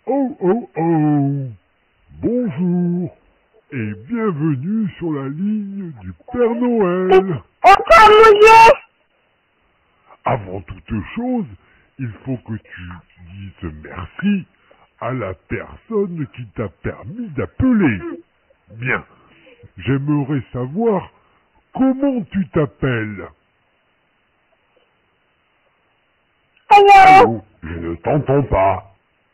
Oh oh oh! Bonjour et bienvenue sur la ligne du Père Noël. Pourquoi mouiller? Avant toute chose, il faut que tu dises merci à la personne qui t'a permis d'appeler. Bien, j'aimerais savoir comment tu t'appelles. Allô? Allô, je ne t'entends pas.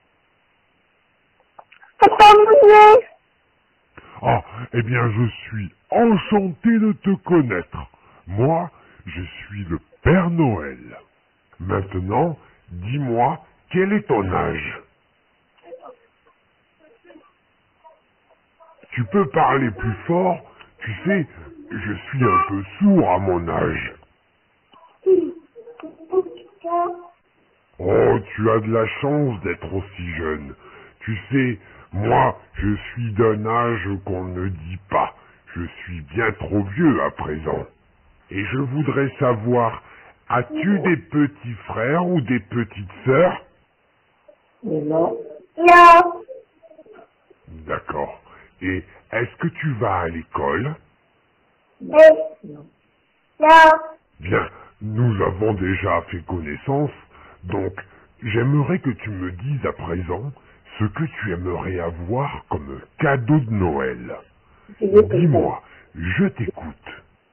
Pourquoi mouiller? Ah, eh bien, je suis enchanté de te connaître. Moi, je suis le Père Noël. Maintenant, dis-moi, quel est ton âge? Tu peux parler plus fort? Tu sais, je suis un peu sourd à mon âge. Oh, tu as de la chance d'être aussi jeune. Tu sais, moi, je suis d'un âge qu'on ne dit pas. Je suis bien trop vieux à présent. Et je voudrais savoir, as-tu des petits frères ou des petites sœurs? Non. Non. D'accord. Et est-ce que tu vas à l'école? Non. Non. Bien, nous avons déjà fait connaissance, donc j'aimerais que tu me dises à présent ce que tu aimerais avoir comme cadeau de Noël. Dis-moi, je t'écoute.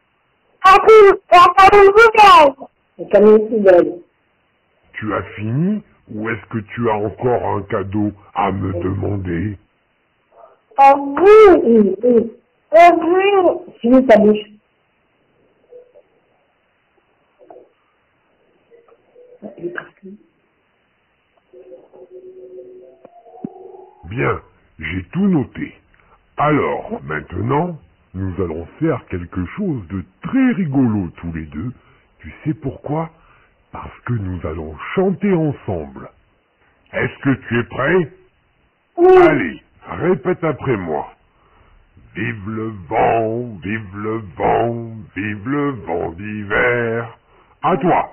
C'est comme une poubelle. Tu as fini ou est-ce que tu as encore un cadeau à me demander? Oh oui, oui. Oh oui. Finis ta bouche. Bien, j'ai tout noté. Alors, maintenant, nous allons faire quelque chose de très rigolo tous les deux. Tu sais pourquoi? Parce que nous allons chanter ensemble. Est-ce que tu es prêt? Oui. Allez, répète après moi. Vive le vent, vive le vent, vive le vent d'hiver. À toi.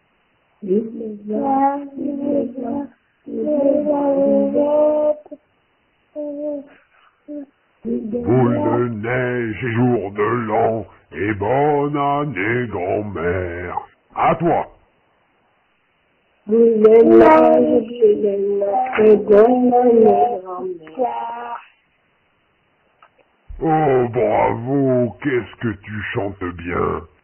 Boule de neige et jour de l'an, et bonne année grand-mère. À toi. Oh, bravo, qu'est-ce que tu chantes bien.